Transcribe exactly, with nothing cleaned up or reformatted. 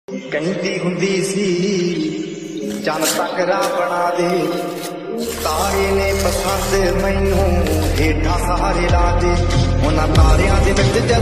कहती हुंदी सी चन तकरा बना दे, तारे ने पसंद मैनू हेठा सहारे ला दे। उन्हां तारियां दे विच